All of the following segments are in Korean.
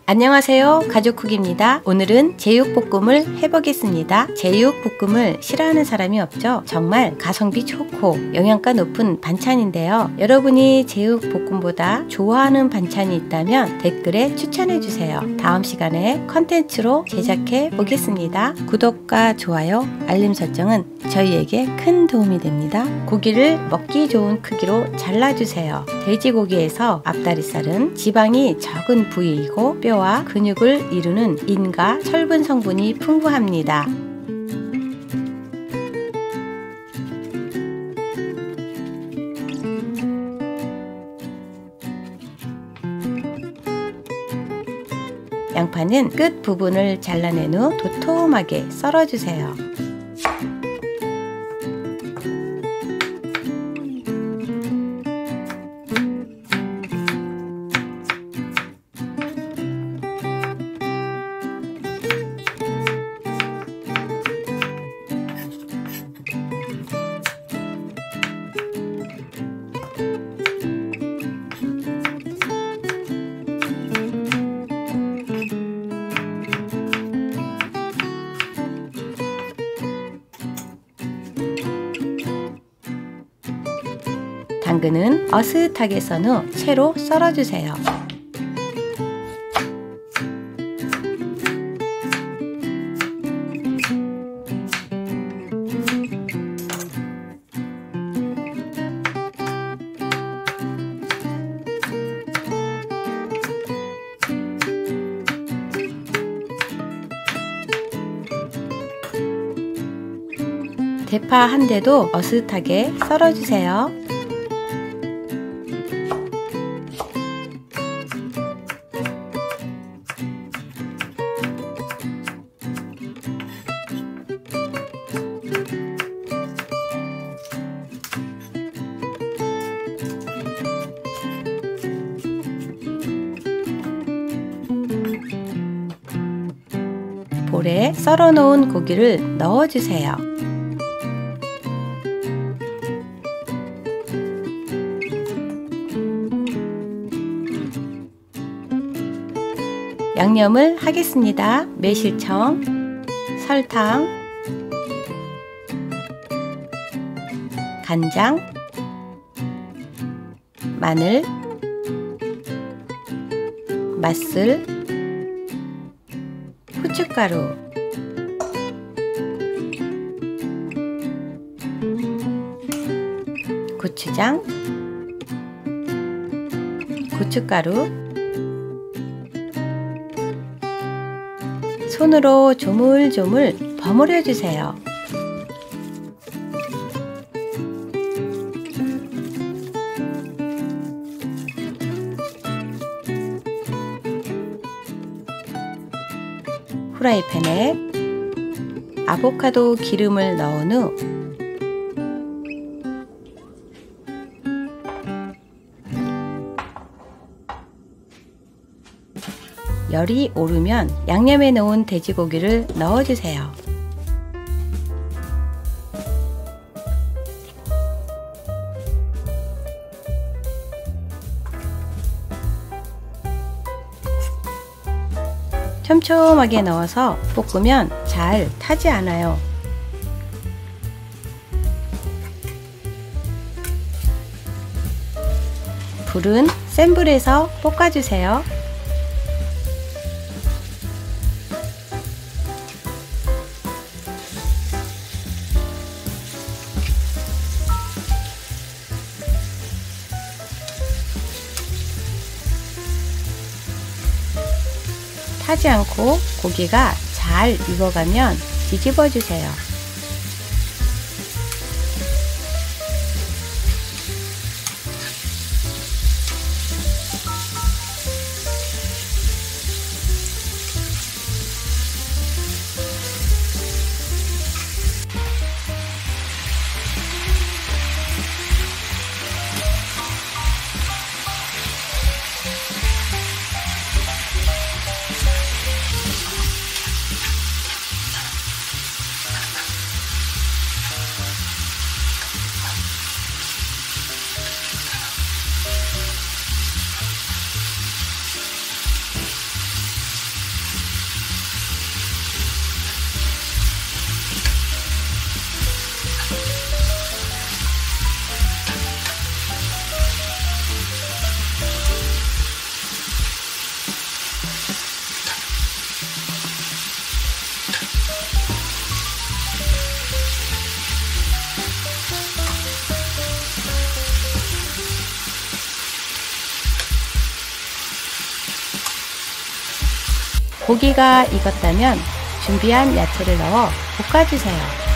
안녕하세요, 가족쿡입니다. 오늘은 제육볶음을 해보겠습니다. 제육볶음을 싫어하는 사람이 없죠? 정말 가성비 좋고 영양가 높은 반찬인데요. 여러분이 제육볶음보다 좋아하는 반찬이 있다면 댓글에 추천해주세요. 다음 시간에 컨텐츠로 제작해 보겠습니다. 구독과 좋아요, 알림 설정은 저희에게 큰 도움이 됩니다. 고기를 먹기 좋은 크기로 잘라주세요. 돼지고기에서 앞다리살은 지방이 적은 부위이고 뼈와 근육을 이루는 인과 철분 성분이 풍부합니다. 양파는 끝 부분을 잘라낸 후 도톰하게 썰어주세요. 당근은 어슷하게 썬 후 채로 썰어주세요. 대파 한 대도 어슷하게 썰어주세요. 볼에 썰어 놓은 고기를 넣어주세요. 양념을 하겠습니다. 매실청, 설탕, 간장, 마늘, 맛술, 후춧가루, 고추장, 고춧가루, 손으로 조물조물 버무려 주세요. 프라이팬에 아보카도 기름을 넣은 후 열이 오르면 양념해 놓은 돼지고기를 넣어주세요. 촘촘하게 넣어서 볶으면 잘 타지 않아요. 불은 센 불에서 볶아주세요. 타지 않고 고기가 잘 익어가면 뒤집어 주세요. 고기가 익었다면 준비한 야채를 넣어 볶아주세요.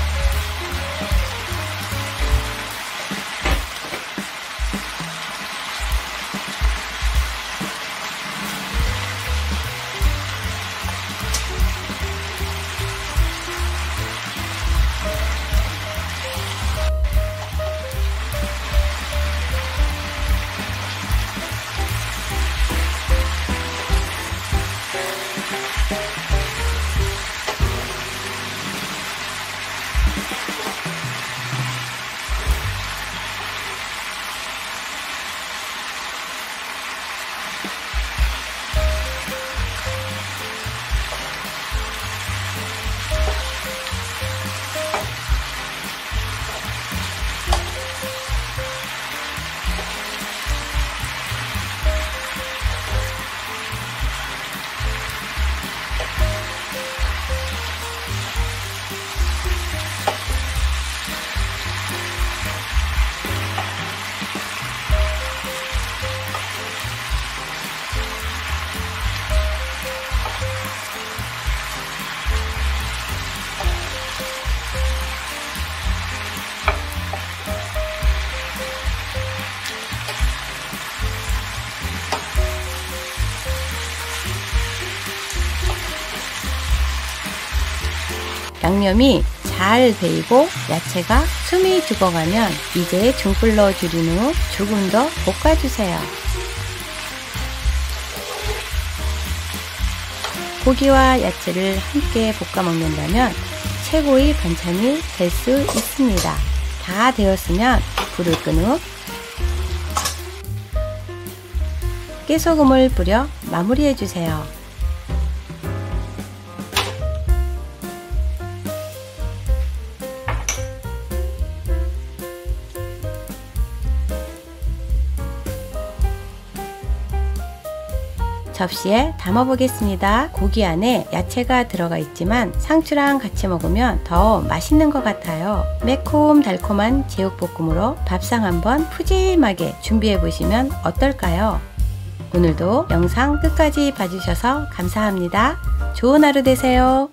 양념이 잘 배이고 야채가 숨이 죽어가면 이제 중불로 줄인 후 조금 더 볶아주세요. 고기와 야채를 함께 볶아 먹는다면 최고의 반찬이 될 수 있습니다. 다 되었으면 불을 끈 후 깨소금을 뿌려 마무리해 주세요. 접시에 담아 보겠습니다. 고기 안에 야채가 들어가 있지만 상추랑 같이 먹으면 더 맛있는 것 같아요. 매콤 달콤한 제육볶음으로 밥상 한번 푸짐하게 준비해 보시면 어떨까요? 오늘도 영상 끝까지 봐주셔서 감사합니다. 좋은 하루 되세요.